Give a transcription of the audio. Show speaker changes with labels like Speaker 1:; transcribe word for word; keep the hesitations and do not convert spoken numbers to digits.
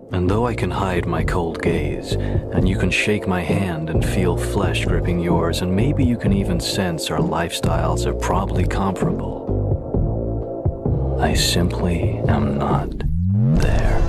Speaker 1: And though I can hide my cold gaze, and you can shake my hand and feel flesh gripping yours, and maybe you can even sense our lifestyles are probably comparable, I simply am not there.